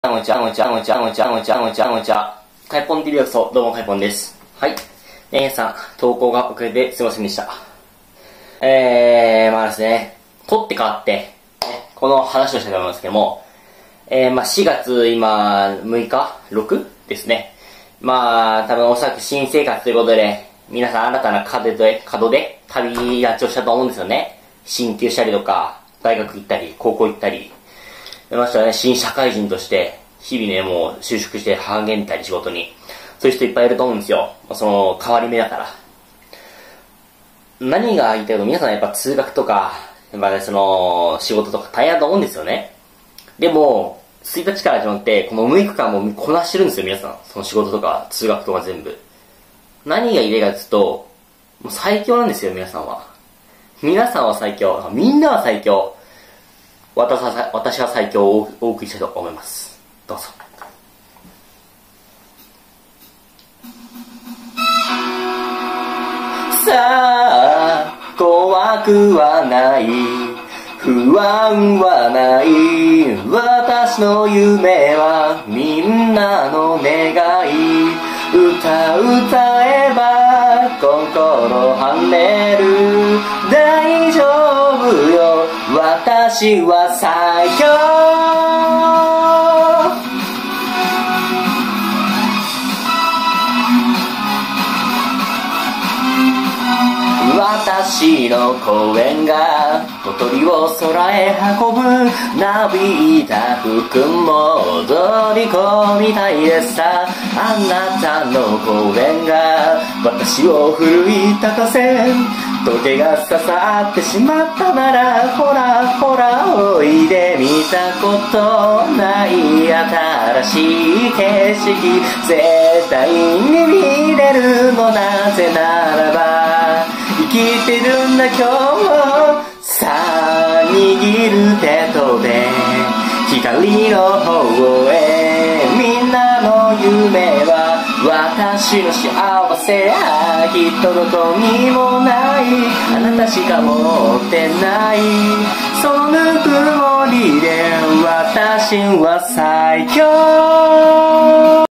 こんにちは、こんにちは、こんにちは、こんにちは、こんにちは、こんにちは、こんにちは。カイポン TV ようこそ、どうもカイポンです。はい。皆さん、投稿が遅れてすいませんでした。まあですね、取って変わって、この話をしたいと思いますけども、4月、今、6日 ?6? ですね。まあ、多分おそらく新生活ということで、皆さん新たな門で旅立ちをしたと思うんですよね。進級したりとか、大学行ったり、高校行ったり、ましたね、新社会人として、日々ね、もう就職して励んだり仕事に。そういう人いっぱいいると思うんですよ。その、変わり目だから。何が言いたいか、皆さんやっぱ通学とか、やっぱね、その、仕事とか大変だと思うんですよね。でも、1日から始まって、この6日間もこなしてるんですよ、皆さん。その仕事とか、通学とか全部。何が言いたいかって言うと、もう最強なんですよ、皆さんは。皆さんは最強。みんなは最強。私は最強をお送りしたいと思います。どうぞ。さあ、怖くはない、不安はない、私の夢はみんなの願い、歌えば心跳ねる、大丈夫よ、私は最強。私の声が小鳥を空へ運ぶ、なびいた服も踊り込みたいでさ。あなたの声が私を奮い立たせ、時が刺さってしまったなら、ほらほらおいで、見たことない新しい景色、絶対に見れるの、なぜならば生きてるんだ今日。さあ握る手とで光の方へ、みんなの夢は私の幸せ、人のとにもない、あなたしか持ってない、そのぬくもりで私は最強。